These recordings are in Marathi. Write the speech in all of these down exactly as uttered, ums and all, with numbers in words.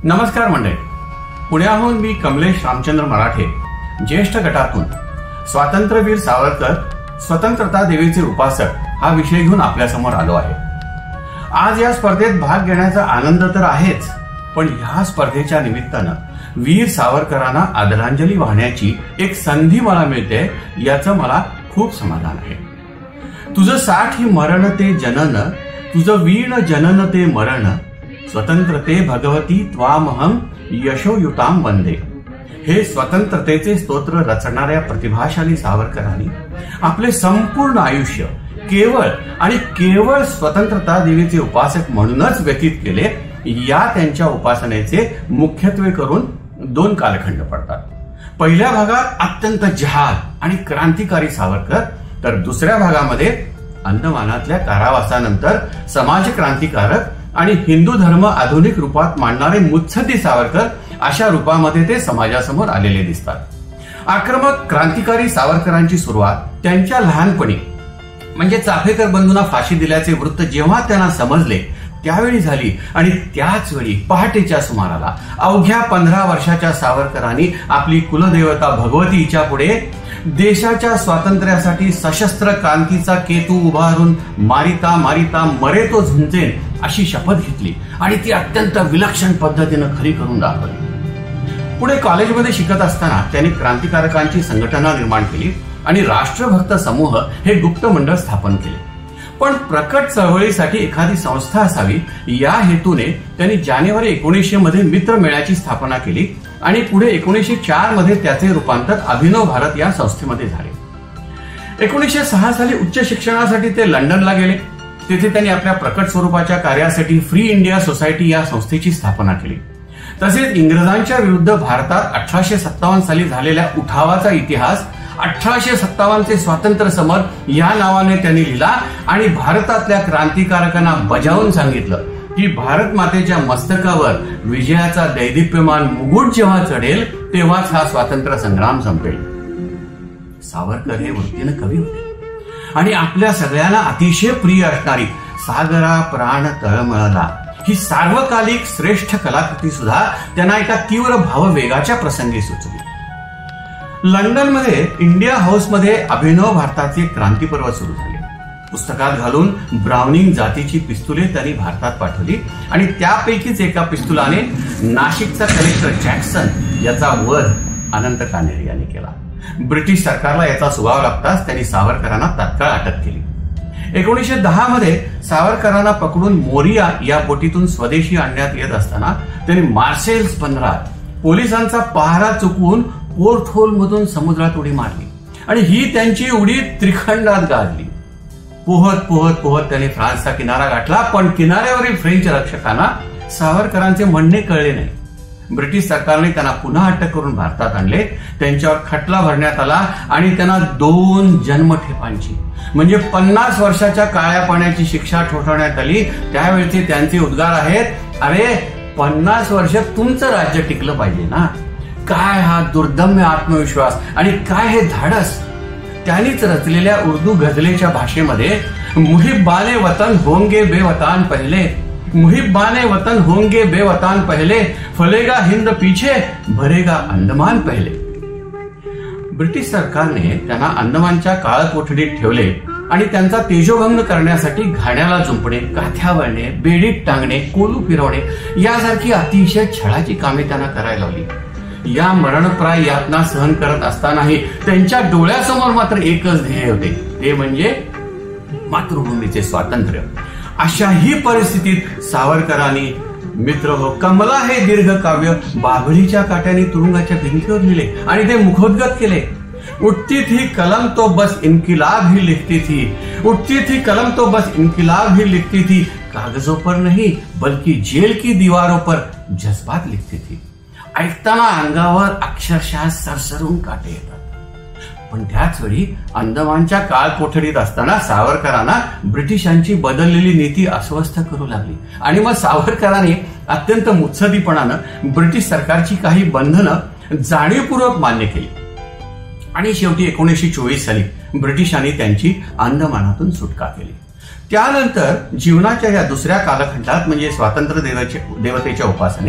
नमस्कार मंडळी, पुण्याहून मी कमलेश रामचंद्र मराठे ज्येष्ठ गटातून स्वातंत्र्यवीर सावरकर स्वतंत्रता देवीचे उपासक हा विषय घेऊन आपल्या समोर आलो आहे। आज या स्पर्धेत भाग घेण्याचा आनंद तर आहेच, पण ह्या स्पर्धेच्या निमित्तानं वीर सावरकरांना आदरांजली वाहण्याची एक संधी मला मिळते, याचं मला खूप समाधान आहे। तुझं साठी मरण ते जनन, तुझं वीण जनन ते मरण, स्वतंत्रते भगवती त्वामहम यशोयुताम वंदे। हे स्वतंत्रतेचे स्तोत्र रचणाऱ्या प्रतिभाशाली सावरकरांनी आपले संपूर्ण आयुष्य केवळ आणि केवळ स्वतंत्रता देवीचे उपासक म्हणूनच व्यतीत केले। या त्यांच्या उपासनेचे मुख्यत्वे करून दोन कालखंड पडतात। पहिल्या भागात अत्यंत जहाल आणि क्रांतिकारी सावरकर, तर दुसऱ्या भागामध्ये अंदमानातल्या कारावासानंतर समाज क्रांतिकारक आणि हिंदू धर्म आधुनिक रूपात मांडणारे मुत्सद्दी सावरकर अशा रूपामध्ये ते समाजासमोर आलेले दिसतात। आक्रमक क्रांतिकारी सावरकरांची सुरुवात त्यांच्या लहानपणी म्हणजे चाफेकर बंधूंना फाशी दिल्याचे वृत्त जेव्हा त्यांना समजले त्यावेळी झाली, आणि त्याच वेळी पहाटेच्या सुमाराला अवघ्या पंधरा वर्षाच्या सावरकरांनी आपली कुलदेवता भगवती हिच्या पुढे देशाच्या स्वातंत्र्यासाठी सशस्त्र क्रांतीचा केतू उभारून मारिता मारिता मरे तो झुंजेन अशी शपथ घेतली आणि ती अत्यंत विलक्षण पद्धतीनं खरी करून दाखवली। पुढे कॉलेजमध्ये शिकत असताना त्यांनी क्रांतिकारकांची संघटना निर्माण केली आणि राष्ट्रभक्त समूह हे गुप्त मंडळ स्थापन केले। पण प्रकट चळवळीसाठी एखादी संस्था असावी या हेतूने त्यांनी जानेवारी एकोणीसशे मध्ये मित्र मेळ्याची स्थापना केली आणि पुढे एकोणीसशे चार मध्ये त्याचे रूपांतर अभिनव भारत या संस्थेमध्ये झाले। एकोणीसशे सहा साली उच्च शिक्षणासाठी ते लंडनला गेले। तेथे त्यांनी आपल्या प्रकट स्वरूपाच्या कार्यासाठी फ्री इंडिया सोसायटी या संस्थेची स्थापना केली। तसेच इंग्रजांच्या विरुद्ध भारतात अठराशे सत्तावन्न साली झालेल्या उठावाचा इतिहास अठराशे सत्तावन्नचे स्वातंत्र्य समर या नावाने त्यांनी लिहिला आणि भारतातल्या क्रांतिकारकांना बजावून सांगितलं की भारत मातेच्या मस्तकावर विजयाचा दैदिप्यमान मुकुट जेव्हा चढेल तेव्हाच हा स्वातंत्र्य संग्राम संपेल। सावरकर हे वृत्तीने कवी होते आणि आपल्या सगळ्यांना अतिशय प्रिय असणारी सागरा प्राण तळमळला ही सार्वकालिक श्रेष्ठ कलाकृती सुद्धा त्यांना एका तीव्र भाववेगाच्या प्रसंगी सुचली। लंडनमध्ये इंडिया हाऊसमध्ये अभिनव भारताचे क्रांतीपर्व सुरू झाले। पुस्तकात घालून ब्राउनिंग जातीची पिस्तुले त्यांनी भारतात पाठवली आणि त्यापैकीच एका पिस्तुलाने नाशिकचा कलेक्टर जॅक्सन याचा वध अनंत कान्हेरे यांनी केला। ब्रिटिश सरकारला याचा सुगाव लागताच त्यांनी सावरकरांना तात्काळ अटक केली। एकोणीसशे दहा मध्ये सावरकरांना पकडून मोरिया या बोटीतून स्वदेशी आणण्यात येत असताना त्यांनी मार्सेल्स बंदरात पोलिसांचा पहारा चुकवून पोर्ट होल मधून समुद्रात उडी मारली आणि ही त्यांची उडी त्रिखंडात गाजली। पोहत पोहत पोहत त्यांनी फ्रान्सचा किनारा गाठला, पण किनाऱ्यावरील फ्रेंच रक्षकांना सावरकरांचे म्हणणे कळले नाही। ब्रिटिश सरकारने त्यांना पुन्हा अटक करून भारतात आणले। त्यांच्यावर खटला भरण्यात आला आणि त्यांना दोन जन्मठेपांची म्हणजे पन्नास वर्षाच्या काळ्या पाण्याची शिक्षा ठोठावण्यात आली। त्यावेळचे त्यांचे उद्गार आहेत, अरे पन्नास वर्ष तुमचं राज्य टिकलं पाहिजे ना। काय हा दुर्दम्य आत्मविश्वास आणि काय हे धाडस। त्यांनीच रचलेल्या उर्दू गझलेच्या भाषेमध्ये मुहिब्बाने वतन होंगे बेवतान पहिले, मुहिब्बाने वतन होंगे बेवतान पहिले, फलेगा हिंद पीछे भरेगा अंदमान पहिले। ब्रिटिश सरकारने त्यांना अंदमानच्या काळकोठडीत ठेवले आणि त्यांचा तेजोभंग करण्यासाठी घाण्याला जुंपणे, गाथ्या वळणे, बेडीत टांगणे, कोलू फिरवणे यासारखी अतिशय छळाची कामे त्यांना करायला लावली। या मरणप्राय यातना सहन करत असतानाही त्यांच्या डोळ्यासमोर मात्र एकच ध्येय होते, ते म्हणजे मातृभूमीचे स्वातंत्र्य। अशाही परिस्थितीत सावरकरांनी मित्र हो कमला हे दीर्घ काव्य बाभळीच्या काट्याने तुरुंगाच्या भिंतीवर लिहिले आणि ते मुखोद्गत केले। उठती थी कलम तो बस इनकिलाब ही लिखती थी, उठती थी कलम तो बस इनकिलाब ही लिखती थी, कागजों पर नहीं बल्कि जेल की दीवारों पर जज्बात लिखती थी। ऐकताना अंगावर अक्षरशः सरसरून काटे येतात। पण त्याच वेळी अंदमानच्या काळ कोठडीत असताना सावरकरांना ब्रिटिशांची बदललेली नीती अस्वस्थ करू लागली आणि मग सावरकरांनी अत्यंत मुत्सद्दीपणानं ब्रिटिश सरकारची काही बंधनं जाणीवपूर्वक मान्य केली आणि शेवटी एकोणीसशे चोवीस साली ब्रिटिशांनी त्यांची अंदमानातून सुटका केली। त्यानंतर जीवनाच्या या दुसऱ्या कालखंडात म्हणजे स्वातंत्र्य देवतेच्या उपासनेत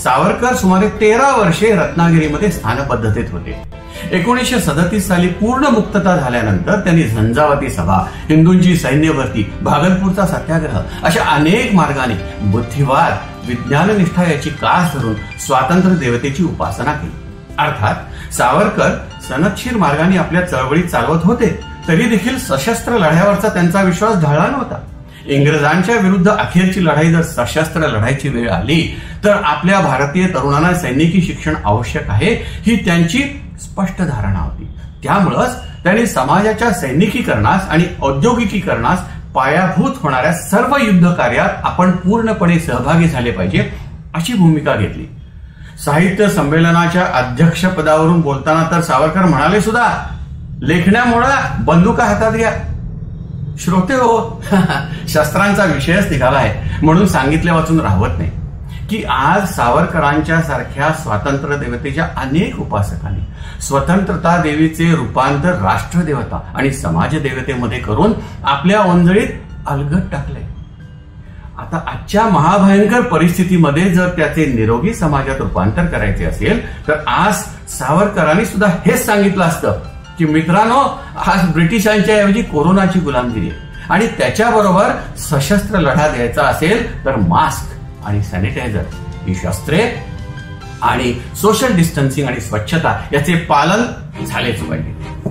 सावरकर सुमारे तेरा वर्षे रत्नागिरीमध्ये स्थानपद्धतीत होते. एकोणीसशे सदतीस साली पूर्ण मुक्तता झाल्यानंतर त्यांनी झंझावाती सभा, हिंदूंची सैन्य भरती, भागलपूरचा सत्याग्रह अशा अनेक मार्गाने बुद्धिवाद, विज्ञाननिष्ठा याची कास धरून स्वातंत्र्य देवतेची उपासना केली. अर्थात सावरकर सनदशीर मार्गाने आपल्या चळवळी चालवत होते, तरी देखील सशस्त्र लढ्यावरचा त्यांचा विश्वास ढळला नव्हता. इंग्रजांच्या विरुद्ध अखेरची लढाई जर सशस्त्र लढाईची वेळ आली तर आपल्या भारतीय तरुणांना सैनिकी शिक्षण आवश्यक आहे ही त्यांची स्पष्ट धारणा होती. त्यामुळेच त्यांनी समाजाच्या सैनिकीकरणास आणि औद्योगिकीकरणास पायाभूत होणाऱ्या सर्व युद्ध कार्यात आपण पूर्णपणे सहभागी झाले पाहिजे अशी भूमिका घेतली. साहित्य संमेलनाच्या अध्यक्षपदावरून बोलताना तर सावरकर म्हणाले सुद्धा, लेखण्यामुळे बंदुका हातात घ्या. श्रोते हो, शस्त्रांचा विषयच निघाला आहे म्हणून सांगितले वाचून राहत नाही की आज सावरकरांच्या सारख्या स्वातंत्र्य देवतेच्या अनेक उपासकांनी स्वतंत्रता देवीचे रूपांतर राष्ट्रदेवता आणि समाजदेवतेमध्ये करून आपल्या ओंजळीत अलगद टाकले. आता आजच्या महाभयंकर परिस्थितीमध्ये जर त्याचे निरोगी समाजात रूपांतर करायचे असेल तर आज सावरकरांनी सुद्धा हेच सांगितलं असतं की मित्रांनो, आज ब्रिटिशांच्या ऐवजी कोरोनाची गुलामगिरी आहे आणि त्याच्याबरोबर सशस्त्र लढा द्यायचा असेल तर मास्क आणि सॅनिटायझर ही शस्त्रे आणि सोशल डिस्टन्सिंग आणि स्वच्छता याचे पालन झालेच पाहिजे.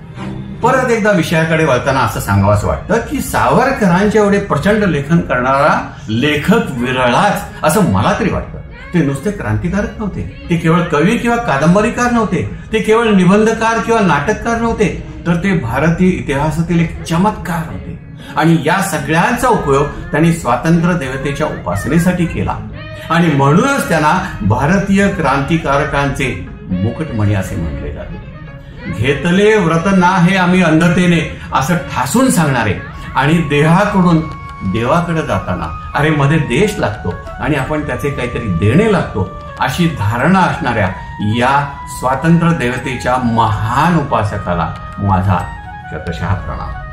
परत एकदा विषयाकडे वळताना असं सांगावंसं वाटतं की सावरकरांच्या एवढे प्रचंड लेखन करणारा लेखक विरळाच असं मला तरी वाटतं. ते नुसते क्रांतिकारक नव्हते, ते केवळ कवी किंवा कादंबरीकार नव्हते, ते केवळ निबंधकार किंवा नाटककार नव्हते, तर ते भारतीय इतिहासातील एक चमत्कार होते. आणि या सगळ्यांचा उपयोग त्यांनी स्वातंत्र्य देवतेच्या उपासनेसाठी केला आणि म्हणूनच त्यांना भारतीय क्रांतिकारकांचे मुकुटमणी असे म्हटले जाते. घेतले व्रत ना हे आम्ही अंधतेने असं ठासून सांगणारे आणि देहाकडून देवाकडे जाताना अरे मध्ये देश लागतो आणि आपण त्याचे काहीतरी देणे लागतो अशी धारणा असणाऱ्या या स्वातंत्र्य देवतेच्या महान उपासकाला माझा शतशः प्रणाम.